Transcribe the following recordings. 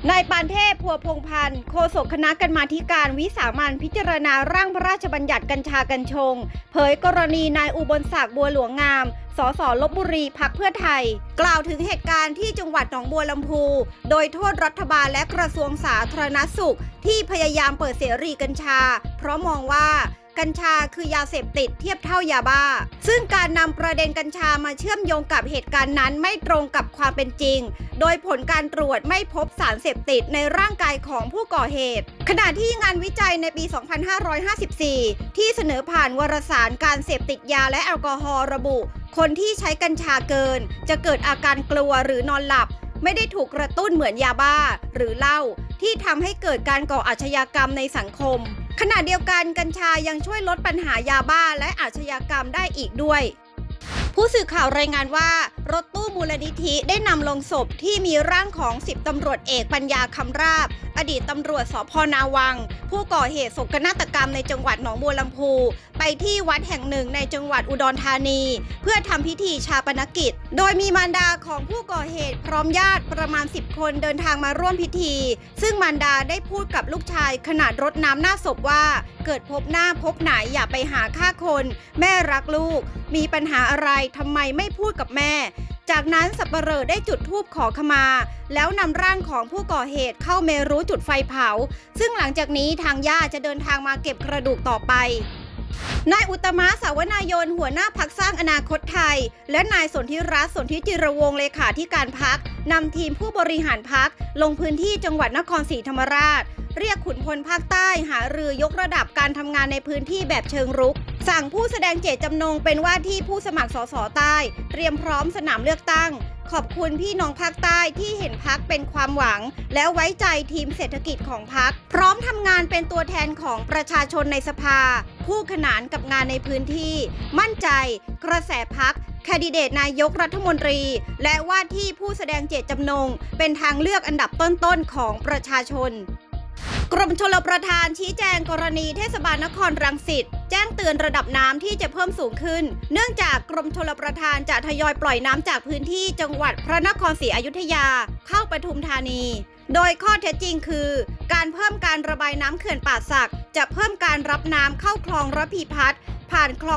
นายปานเทพ พัวพงษ์พันธ์โฆษกคณะกรรมาธิการวิสามัญพิจารณาร่างพระราชบัญญัติกัญชากัญชงเผยกรณีนายอุบลศักดิ์บัวหลวงงามสสลพบุรีพรรคเพื่อไทยกล่าวถึงเหตุการณ์ที่จังหวัดหนองบัวลำพูโดยโทษรัฐบาลและกระทรวงสาธารณสุขที่พยายามเปิดเสรีกัญชาเพราะมองว่ากัญชาคือยาเสพติดเทียบเท่ายาบ้าซึ่งการนำประเด็นกัญชามาเชื่อมโยงกับเหตุการณ์นั้นไม่ตรงกับความเป็นจริงโดยผลการตรวจไม่พบสารเสพติดในร่างกายของผู้ก่อเหตุขณะที่งานวิจัยในปี 2554 ที่เสนอผ่านวารสารการเสพติดยาและแอลกอฮอล์ระบุคนที่ใช้กัญชาเกินจะเกิดอาการกลัวหรือนอนหลับไม่ได้ถูกกระตุ้นเหมือนยาบ้าหรือเหล้าที่ทำให้เกิดการก่ออาชญากรรมในสังคมขณะเดียวกันกัญชายังช่วยลดปัญหายาบ้าและอาชญากรรมได้อีกด้วยผู้สื่อข่าวรายงานว่ารถตู้มูลนิธิได้นำลงศพที่มีร่างของ10ตำรวจเอกปัญญาคำราบอดีตตำรวจสภ.นาวังผู้ก่อเหตุโศกนาฏกรรมในจังหวัดหนองบัวลำพูไปที่วัดแห่งหนึ่งในจังหวัดอุดรธานีเพื่อทำพิธีชาปนกิจโดยมีมารดาของผู้ก่อเหตุพร้อมญาติประมาณ10คนเดินทางมาร่วมพิธีซึ่งมารดาได้พูดกับลูกชายขณะรดน้ำหน้าศพว่าเกิดพบหน้าพบไหนอย่าไปหาฆ่าคนแม่รักลูกมีปัญหาอะไรทำไมไม่พูดกับแม่จากนั้นสับปเหร่อได้จุดธูปขอขมาแล้วนำร่างของผู้ก่อเหตุเข้าเมรุจุดไฟเผาซึ่งหลังจากนี้ทางญาติจะเดินทางมาเก็บกระดูกต่อไปนายอุตมะสาวนายนหัวหน้าพรรคสร้างอนาคตไทยและนายสนธิรัตน์สนธิจิรวงศ์เลขาธิการพรรคนำทีมผู้บริหารพรรคลงพื้นที่จังหวัดนครศรีธรรมราชเรียกขุนพลภาคใต้หารือยกระดับการทำงานในพื้นที่แบบเชิงรุกสั่งผู้แสดงเจตจำนงเป็นว่าที่ผู้สมัครสสใต้เตรียมพร้อมสนามเลือกตั้งขอบคุณพี่น้องภาคใต้ที่เห็นพรรคเป็นความหวังแล้วไว้ใจทีมเศรษฐกิจของพรรคพร้อมทำงานเป็นตัวแทนของประชาชนในสภาผู้ขนานกับงานในพื้นที่มั่นใจกระแสพรรคแคนดิเดตนายกรัฐมนตรีและว่าที่ผู้แสดงเจตจำนงเป็นทางเลือกอันดับต้นๆของประชาชนกรมชลประทานชี้แจงกรณีเทศบาลนครรังสิตแจ้งเตือนระดับน้ำที่จะเพิ่มสูงขึ้นเนื่องจากกรมชลประทานจะทยอยปล่อยน้ำจากพื้นที่จังหวัดพระนครศรีอยุธยาเข้าปทุมธานีโดยข้อเท็จจริงคือการเพิ่มการระบายน้ำเขื่อนป่าสักจะเพิ่มการรับน้ำเข้าคลองระพีพัฒน์ผ่านคลอง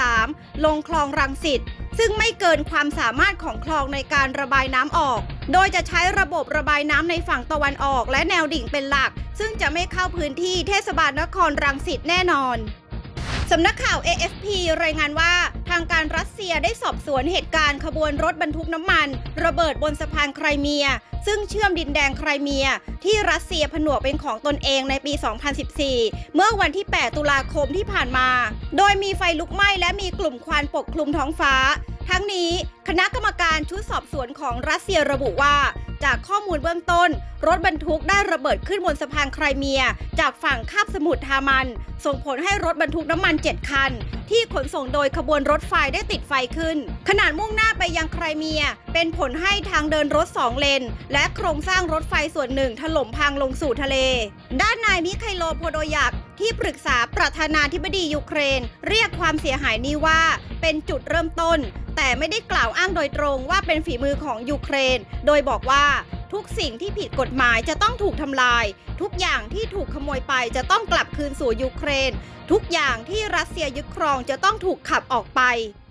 13 ลงคลองรังสิตซึ่งไม่เกินความสามารถของคลองในการระบายน้ำออกโดยจะใช้ระบบระบายน้ำในฝั่งตะวันออกและแนวดิ่งเป็นหลักซึ่งจะไม่เข้าพื้นที่เทศบาลนครรังสิตแน่นอนสำนักข่าว AFP รายงานว่าทางการรัสเซียได้สอบสวนเหตุการณ์ขบวนรถบรรทุกน้ำมันระเบิดบนสะพานไครเมียซึ่งเชื่อมดินแดงไครเมียที่รัสเซียผนวกเป็นของตนเองในปี 2014 เมื่อวันที่ 8 ตุลาคมที่ผ่านมาโดยมีไฟลุกไหม้และมีกลุ่มควันปกคลุมท้องฟ้าทั้งนี้คณะกรรมการชุดสอบสวนของรัสเซียระบุว่าจากข้อมูลเบื้องต้นรถบรรทุกได้ระเบิดขึ้นบนสะพานไครเมียจากฝั่งคาบสมุทรฮามันส่งผลให้รถบรรทุกน้ำมัน7คันที่ขนส่งโดยขบวนรถไฟได้ติดไฟขึ้นขณะมุ่งหน้าไปยังไครเมียเป็นผลให้ทางเดินรถ2เลนและโครงสร้างรถไฟส่วนหนึ่งถล่มพังลงสู่ทะเลด้านนายมิไคโลโพโดยักที่ปรึกษาประธานาธิบดียูเครนเรียกความเสียหายนี้ว่าเป็นจุดเริ่มต้นแต่ไม่ได้กล่าวอ้างโดยตรงว่าเป็นฝีมือของยูเครนโดยบอกว่าทุกสิ่งที่ผิดกฎหมายจะต้องถูกทำลายทุกอย่างที่ถูกขโมยไปจะต้องกลับคืนสู่ยูเครนทุกอย่างที่รัสเซียยึดครองจะต้องถูกขับออกไป